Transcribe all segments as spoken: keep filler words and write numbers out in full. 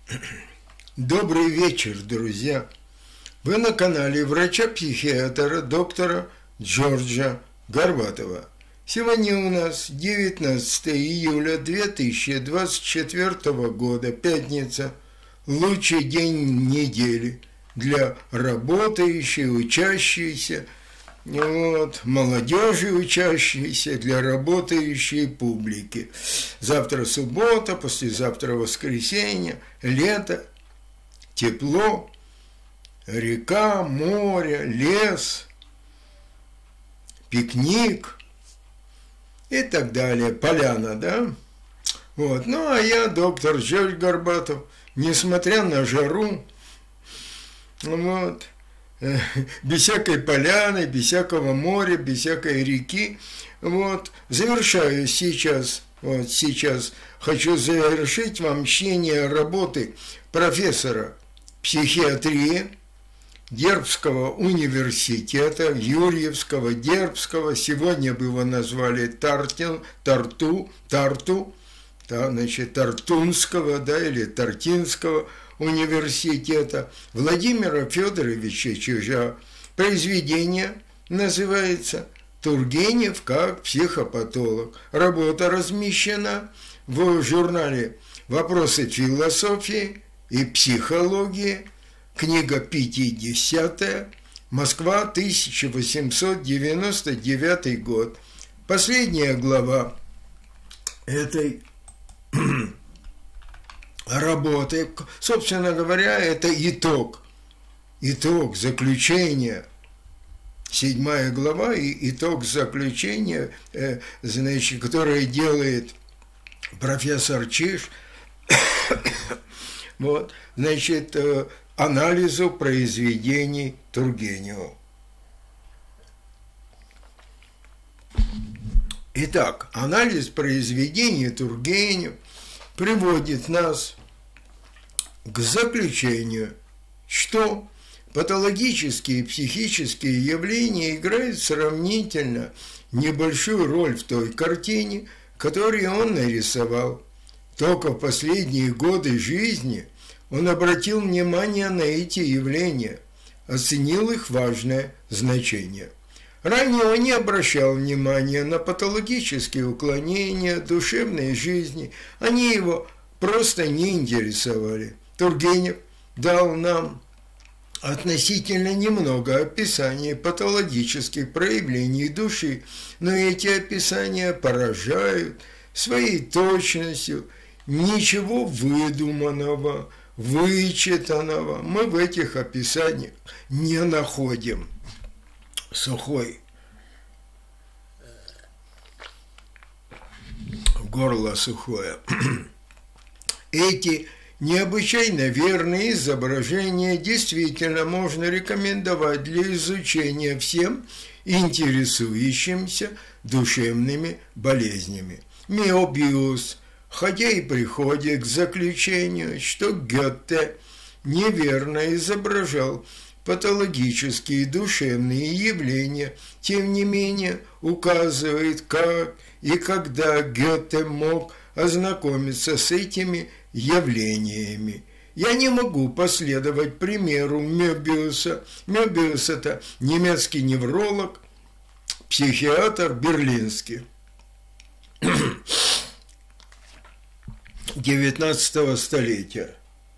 Добрый вечер, друзья! Вы на канале врача-психиатра доктора Джорджа Горбатова. Сегодня у нас девятнадцатое июля две тысячи двадцать четвёртого года, пятница, лучший день недели для работающей, учащейся, вот, молодежи учащейся, для работающей публики. Завтра суббота, послезавтра воскресенье, лето, тепло, река, море, лес, пикник и так далее, поляна, да? Вот. Ну, а я, доктор Джордж Горбатов, несмотря на жару, вот, без всякой поляны, без всякого моря, без всякой реки, вот, завершаю сейчас, вот, сейчас хочу завершить вам чтение работы профессора психиатрии Дербского университета, Юрьевского, Дербского, сегодня бы его назвали Тартин, Тарту, Тарту, да, значит, Тартунского, да, или Тартинского университета Владимира Федоровича Чижа. Произведение называется «Тургенев как психопатолог». Работа размещена в журнале «Вопросы философии и психологии», книга пятидесятая, Москва, тысяча восемьсот девяносто девятый год. Последняя глава этой работы, собственно говоря, это итог, итог, заключение, седьмая глава и итог заключения, значит, которое делает профессор Чиж, вот, значит, анализу произведений Тургенева. Итак, анализ произведений Тургенева приводит нас к заключению, что патологические психические явления играют сравнительно небольшую роль в той картине, которую он нарисовал. Только в последние годы жизни он обратил внимание на эти явления, оценил их важное значение. Ранее он не обращал внимания на патологические уклонения душевной жизни, они его просто не интересовали. Тургенев дал нам относительно немного описаний патологических проявлений души, но эти описания поражают своей точностью, ничего выдуманного, вычитанного мы в этих описаниях не находим. Сухой, горло сухое. Эти необычайно верные изображения действительно можно рекомендовать для изучения всем интересующимся душевными болезнями. Мёбиус, хотя и приходит к заключению, что Гёте неверно изображал патологические душевные явления, тем не менее указывает, как и когда Гёте мог ознакомиться с этими явлениями. Я не могу последовать примеру Мёбиуса. Мёбиус – это немецкий невролог, психиатр берлинский девятнадцатого столетия.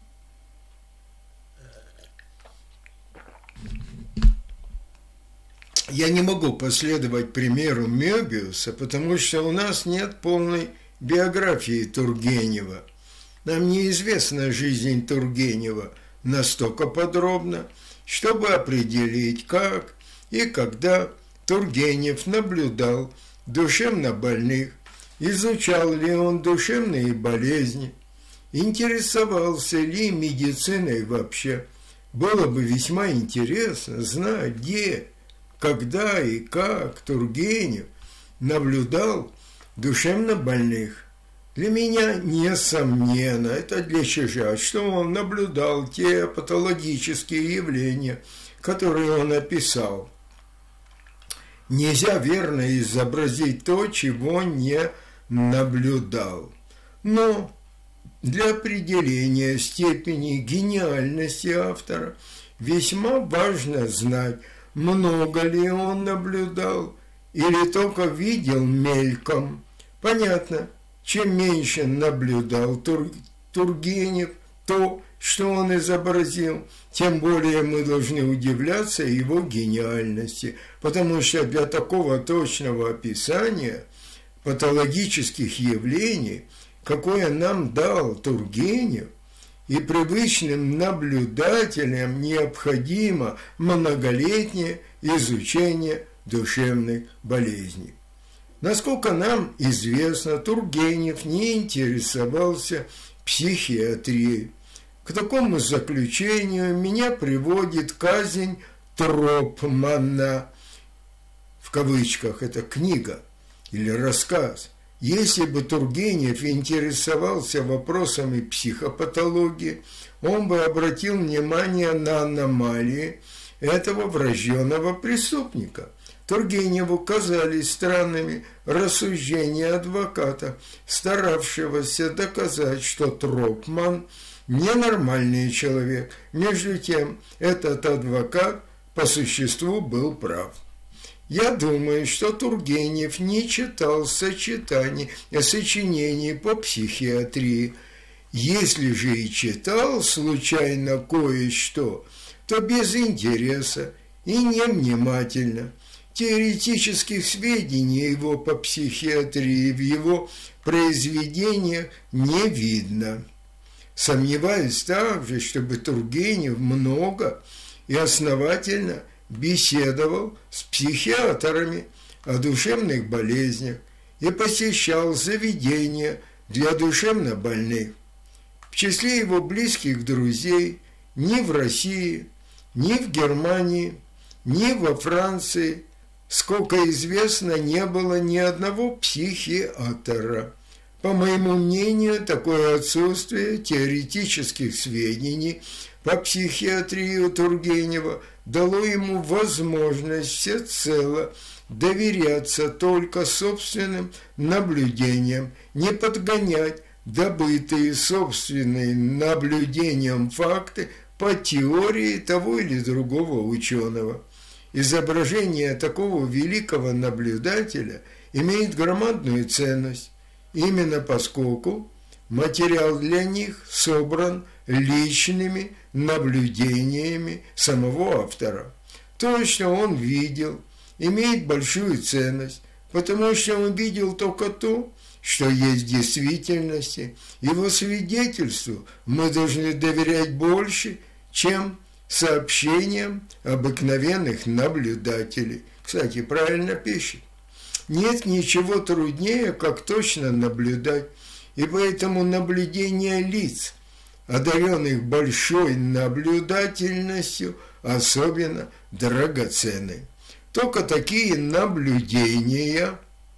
Я не могу последовать примеру Мёбиуса, потому что у нас нет полной биографии Тургенева. Нам неизвестна жизнь Тургенева настолько подробно, чтобы определить, как и когда Тургенев наблюдал душевно больных, изучал ли он душевные болезни, интересовался ли медициной вообще. Было бы весьма интересно знать, где, когда и как Тургенев наблюдал душевно больных. Для меня несомненно, это для Чижа, что он наблюдал те патологические явления, которые он описал. Нельзя верно изобразить то, чего не наблюдал. Но для определения степени гениальности автора весьма важно знать, много ли он наблюдал или только видел мельком. Понятно, чем меньше наблюдал Тур, Тургенев то, что он изобразил, тем более мы должны удивляться его гениальности, потому что для такого точного описания патологических явлений, какое нам дал Тургенев, и привычным наблюдателям необходимо многолетнее изучение душевных болезней. Насколько нам известно, Тургенев не интересовался психиатрией. К такому заключению меня приводит казнь Тропмана, в кавычках, это книга или рассказ. Если бы Тургенев интересовался вопросами психопатологии, он бы обратил внимание на аномалии этого врожденного преступника. Тургеневу казались странными рассуждения адвоката, старавшегося доказать, что Тропман ненормальный человек. Между тем, этот адвокат по существу был прав. Я думаю, что Тургенев не читал сочетаний, сочинений по психиатрии. Если же и читал случайно кое-что, то без интереса и невнимательно. Теоретических сведений его по психиатрии в его произведениях не видно. Сомневаюсь также, чтобы Тургенев много и основательно беседовал с психиатрами о душевных болезнях и посещал заведения для душевнобольных. В числе его близких друзей ни в России, ни в Германии, ни во Франции, сколько известно, не было ни одного психиатра. По моему мнению, такое отсутствие теоретических сведений по психиатрии у Тургенева дало ему возможность всецело доверяться только собственным наблюдениям, не подгонять добытые собственным наблюдением факты по теории того или другого ученого. Изображение такого великого наблюдателя имеет громадную ценность, именно поскольку материал для них собран личными наблюдениями самого автора. То, что он видел, имеет большую ценность, потому что он видел только то, что есть в действительности. Его свидетельству мы должны доверять больше, чем сообщениям обыкновенных наблюдателей. Кстати, правильно пишет. Нет ничего труднее, как точно наблюдать, и поэтому наблюдение лиц, одаренных большой наблюдательностью, особенно драгоценны. Только такие наблюдения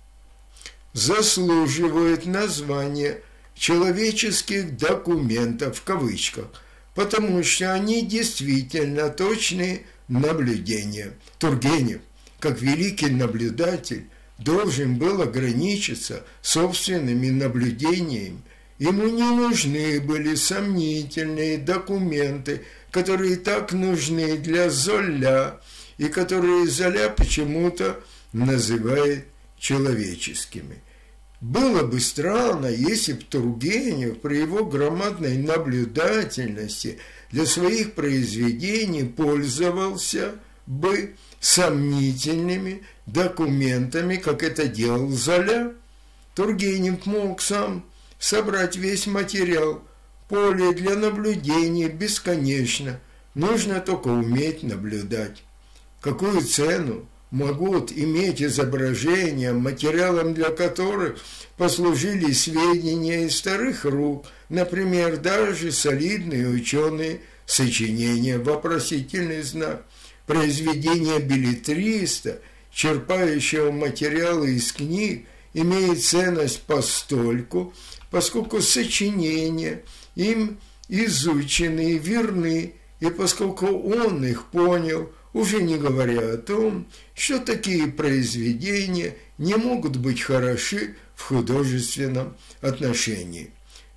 заслуживают названия человеческих документов в кавычках, потому что они действительно точные наблюдения. Тургенев, как великий наблюдатель, должен был ограничиться собственными наблюдениями. Ему не нужны были сомнительные документы, которые так нужны для Золя, и которые Золя почему-то называет человеческими. Было бы странно, если бы Тургенев при его громадной наблюдательности для своих произведений пользовался бы сомнительными документами, как это делал Золя. Тургенев мог сам собрать весь материал. Поле для наблюдения бесконечно, нужно только уметь наблюдать. Какую цену могут иметь изображения, материалом для которых послужили сведения из старых рук, например, даже солидные ученые сочинения, вопросительный знак, произведения беллетриста, черпающего материалы из книг, имеет ценность постольку, поскольку сочинения им изучены и верны, и поскольку он их понял, уже не говоря о том, что такие произведения не могут быть хороши в художественном отношении.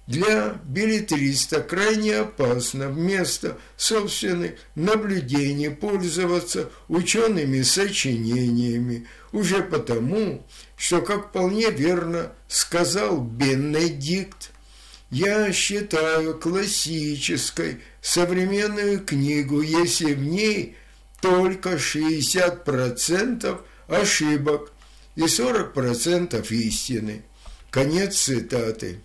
Для беллетриста крайне опасно вместо собственных наблюдений пользоваться учеными сочинениями, уже потому, что, как вполне верно сказал Бенедикт, я считаю классической современную книгу, если в ней только шестьдесят процентов ошибок и сорок процентов истины. Конец цитаты.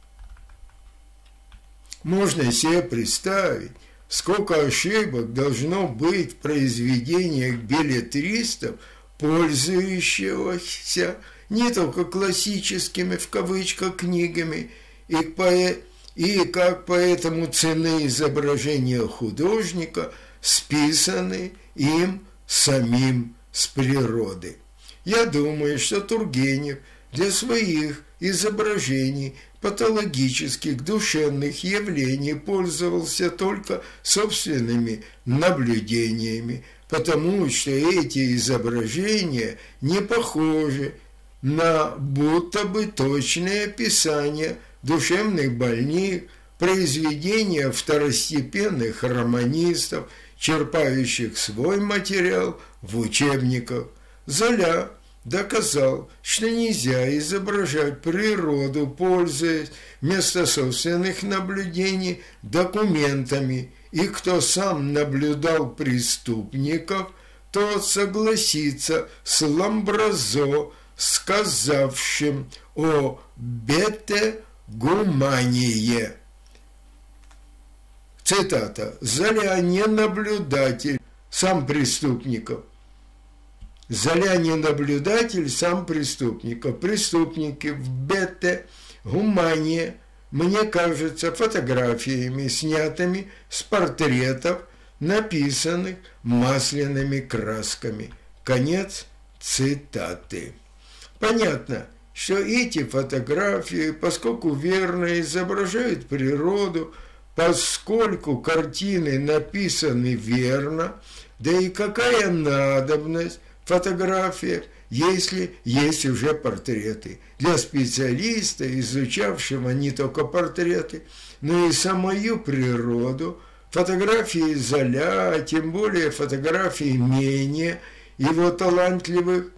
Можно себе представить, сколько ошибок должно быть в произведениях беллетристов, пользующихся не только классическими в кавычках книгами, и, по, и как поэтому цены изображения художника списаны им самим с природы. Я думаю, что Тургенев для своих изображений патологических душевных явлений пользовался только собственными наблюдениями, потому что эти изображения не похожи на будто бы точное описание душевных больных, произведения второстепенных романистов, черпающих свой материал в учебниках. Золя доказал, что нельзя изображать природу, пользуясь вместо собственных наблюдений документами, и кто сам наблюдал преступников, тот согласится с Ламбразо, сказавшим о бете-гумании. Цитата. «Золя не наблюдатель, сам преступников». Золя не наблюдатель, сам преступников. Преступники в бете-гумании, мне кажется, фотографиями, снятыми с портретов, написанных масляными красками. Конец цитаты. Понятно, что эти фотографии, поскольку верно изображают природу, поскольку картины написаны верно, да и какая надобность в фотографиях, если есть уже портреты. Для специалиста, изучавшего не только портреты, но и самую природу, фотографии Золя, а тем более фотографии менее его талантливых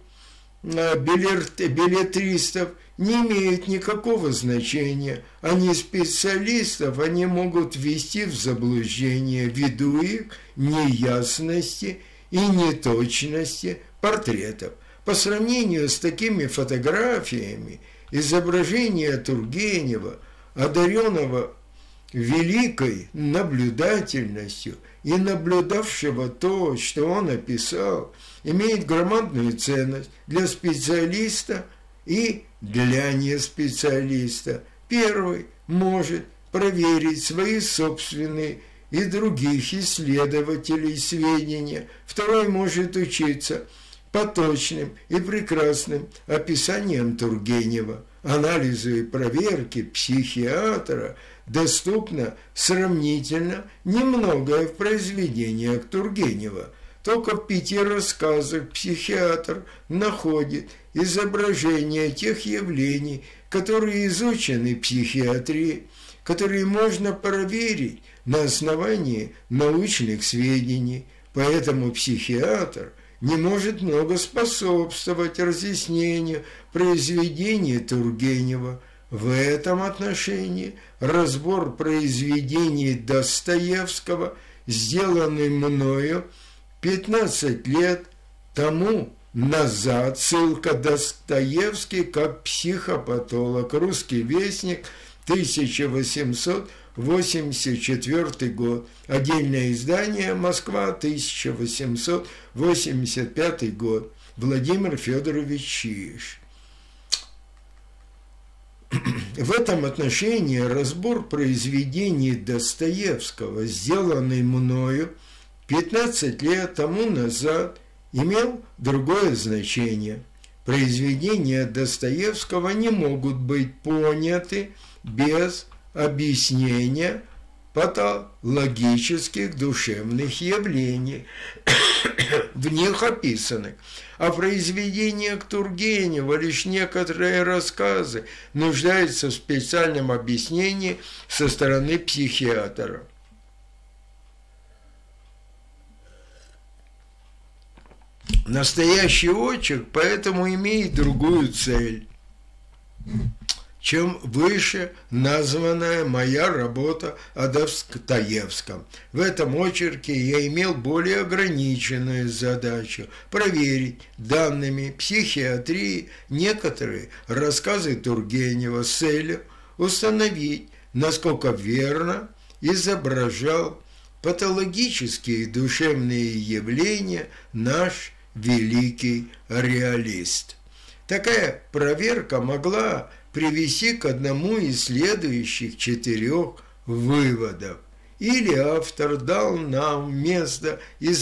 беллетристов, не имеют никакого значения. Они специалистов, они могут ввести в заблуждение ввиду их неясности и неточности портретов. По сравнению с такими фотографиями, изображение Тургенева, одаренного великой наблюдательностью и наблюдавшего то, что он описал, имеет громадную ценность для специалиста и для неспециалиста. Первый может проверить свои собственные и других исследователей сведения. Второй может учиться по точным и прекрасным описаниям Тургенева. Анализу и проверке психиатра доступно сравнительно немногое в произведениях Тургенева. Только в пяти рассказах психиатр находит изображения тех явлений, которые изучены психиатрией, которые можно проверить на основании научных сведений. Поэтому психиатр не может много способствовать разъяснению произведений Тургенева. В этом отношении разбор произведений Достоевского, сделанный мною пятнадцать лет тому назад, ссылка Достоевский как психопатолог, Русский вестник, тысяча восемьсот восемьдесят четвёртый год, отдельное издание, Москва, тысяча восемьсот восемьдесят пятый год, Владимир Федорович Чиж. В этом отношении разбор произведений Достоевского, сделанный мною пятнадцать лет тому назад, имел другое значение. Произведения Достоевского не могут быть поняты без объяснения патологических душевных явлений. в них описаны. А в произведениях Тургенева лишь некоторые рассказы нуждаются в специальном объяснении со стороны психиатра. Настоящий очерк поэтому имеет другую цель, чем выше названная моя работа о Достоевском. В этом очерке я имел более ограниченную задачу проверить данными психиатрии некоторые рассказы Тургенева с целью установить, насколько верно изображал патологические душевные явления наш великий реалист. Такая проверка могла привести к одному из следующих четырех выводов. Или автор дал нам вместо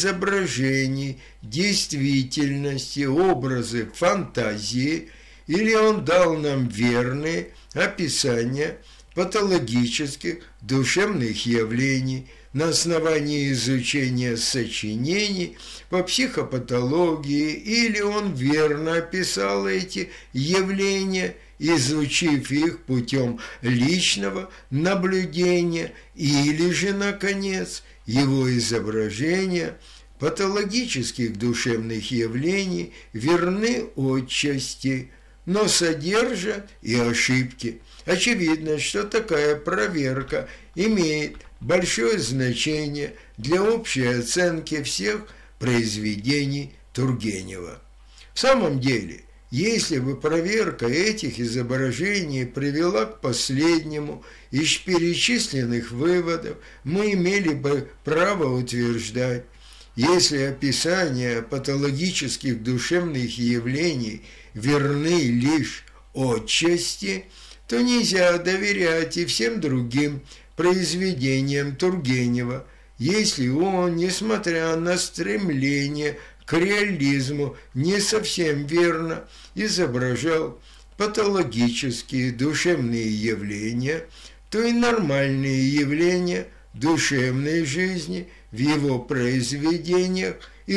изображений действительности образы фантазии, или он дал нам верные описания патологических душевных явлений на основании изучения сочинений по психопатологии, или он верно описал эти явления, изучив их путем личного наблюдения, или же, наконец, его изображения патологических душевных явлений верны отчасти, но содержат и ошибки. Очевидно, что такая проверка имеет большое значение для общей оценки всех произведений Тургенева. В самом деле, если бы проверка этих изображений привела к последнему из перечисленных выводов, мы имели бы право утверждать, если описания патологических душевных явлений верны лишь отчасти, то нельзя доверять и всем другим произведениям Тургенева, если он, несмотря на стремление к реализму, не совсем верно изображал патологические душевные явления, то и нормальные явления душевной жизни в его произведениях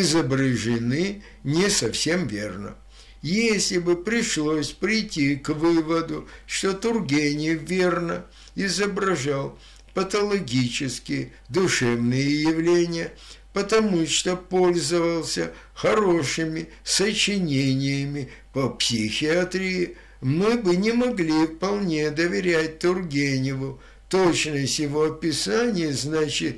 изображены не совсем верно. Если бы пришлось прийти к выводу, что Тургенев верно изображал патологические душевные явления, потому что пользовался хорошими сочинениями по психиатрии, мы бы не могли вполне доверять Тургеневу. Точность его описания, значит,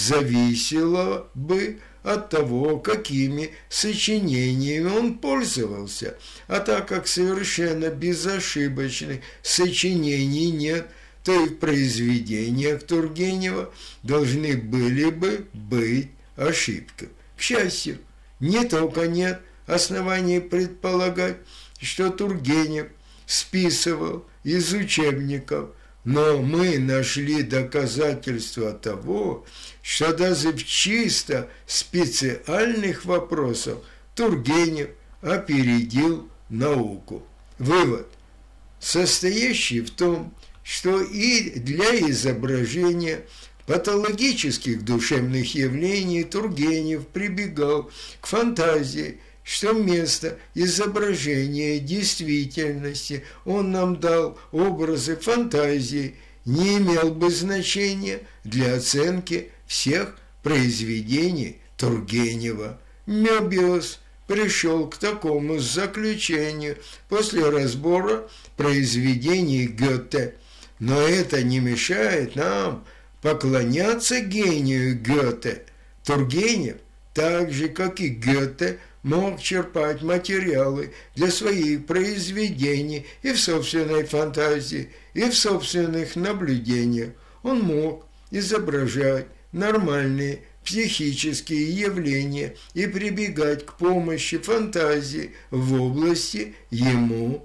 зависела бы от того, какими сочинениями он пользовался. А так как совершенно безошибочных сочинений нет, то и в произведениях Тургенева должны были бы быть ошибки. К счастью, не только нет оснований предполагать, что Тургенев списывал из учебников, но мы нашли доказательства того, что даже в чисто специальных вопросах Тургенев опередил науку. Вывод, состоящий в том, что и для изображения патологических душевных явлений Тургенев прибегал к фантазии, что вместо изображения действительности он нам дал образы фантазии, не имел бы значения для оценки всех произведений Тургенева. Мёбиус пришел к такому заключению после разбора произведений Гёте, но это не мешает нам поклоняться гению Гёте. Тургенев, так же, как и Гёте, мог черпать материалы для своих произведений и в собственной фантазии, и в собственных наблюдениях. Он мог изображать нормальные психические явления и прибегать к помощи фантазии в области ему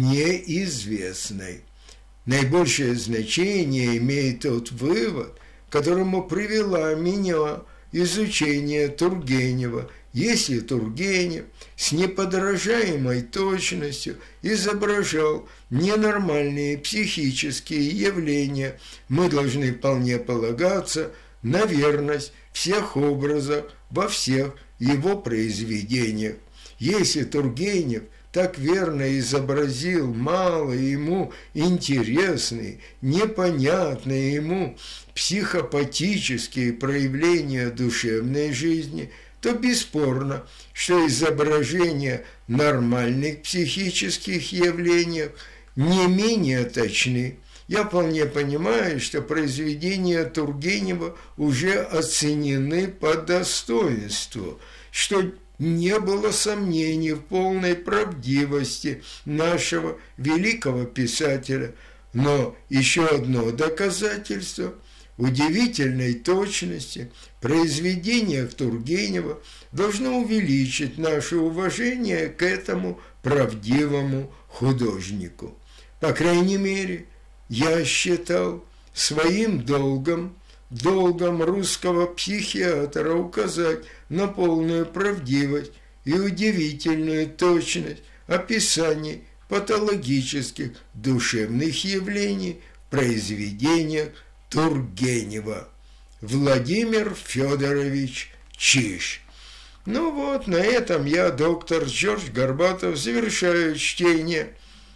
неизвестной. Наибольшее значение имеет тот вывод, к которому привела меня изучение Тургенева. Если Тургенев с неподражаемой точностью изображал ненормальные психические явления, мы должны вполне полагаться на верность всех образов во всех его произведениях. Если Тургенев так верно изобразил мало ему интересные, непонятные ему психопатические проявления душевной жизни, то бесспорно, что изображения нормальных психических явлений не менее точны. Я вполне понимаю, что произведения Тургенева уже оценены по достоинству, что не было сомнений в полной правдивости нашего великого писателя, но еще одно доказательство удивительной точности в произведениях Тургенева должно увеличить наше уважение к этому правдивому художнику. По крайней мере, я считал своим долгом, долгом русского психиатра указать на полную правдивость и удивительную точность описаний патологических душевных явлений в произведениях Тургенева. Владимир Федорович Чиж. Ну вот, на этом я, доктор Джордж Горбатов, завершаю чтение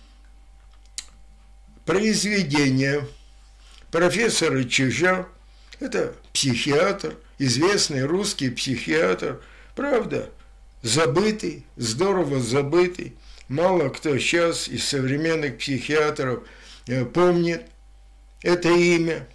произведения профессора Чижа. Это психиатр, известный русский психиатр, правда, забытый, здорово забытый. Мало кто сейчас из современных психиатров помнит это имя.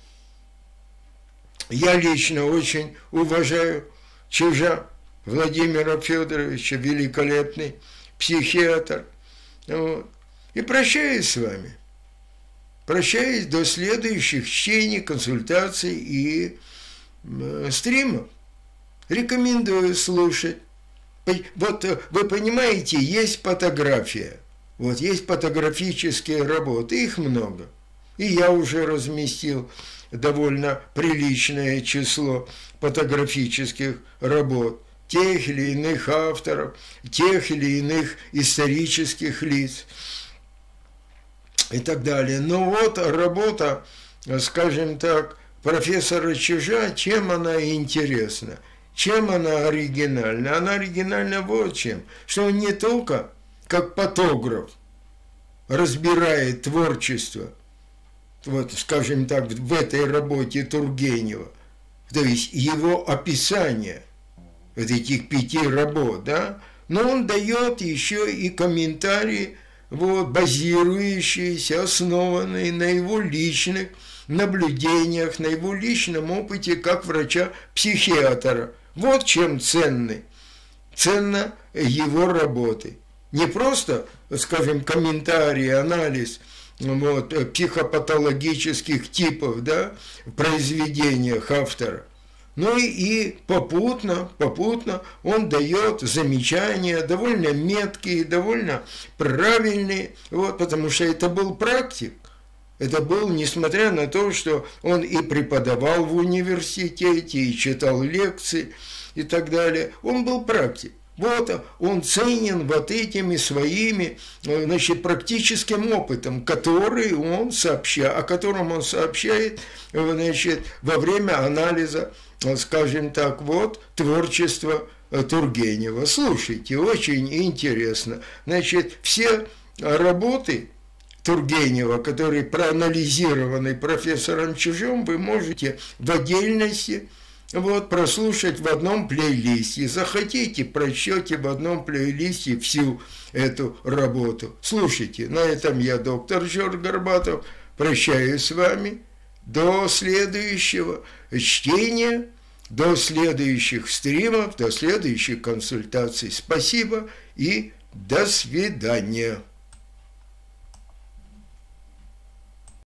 Я лично очень уважаю Чижа Владимира Федоровича, великолепный психиатр. Вот. И прощаюсь с вами. Прощаюсь до следующих чтений, консультаций и э, стримов. Рекомендую слушать. Вот вы понимаете, есть фотография. Вот есть фотографические работы, их много. И я уже разместил довольно приличное число фотографических работ тех или иных авторов, тех или иных исторических лиц и так далее. Но вот работа, скажем так, профессора Чижа, чем она интересна, чем она оригинальна? Она оригинальна вот чем, что он не только как фотограф разбирает творчество, вот, скажем так, в этой работе Тургенева, то есть его описание вот этих пяти работ, да, но он дает еще и комментарии, вот, базирующиеся, основанные на его личных наблюдениях, на его личном опыте как врача-психиатра. Вот чем ценны, ценна его работы. Не просто, скажем, комментарий, анализ вот, психопатологических типов, да, в произведениях автора, но и, и попутно, попутно он дает замечания, довольно меткие, довольно правильные, вот, потому что это был практик. Это был, несмотря на то, что он и преподавал в университете, и читал лекции и так далее, он был практик. Вот он ценен вот этими своими, значит, практическим опытом, который он сообщает, о котором он сообщает, значит, во время анализа, скажем так, вот, творчества Тургенева. Слушайте, очень интересно. Значит, все работы Тургенева, которые проанализированы профессором Чижом, вы можете в отдельности вот, прослушать в одном плейлисте. Захотите, прочтете в одном плейлисте всю эту работу. Слушайте, на этом я, доктор Джордж Горбатов, прощаюсь с вами. До следующего чтения, до следующих стримов, до следующих консультаций. Спасибо и до свидания.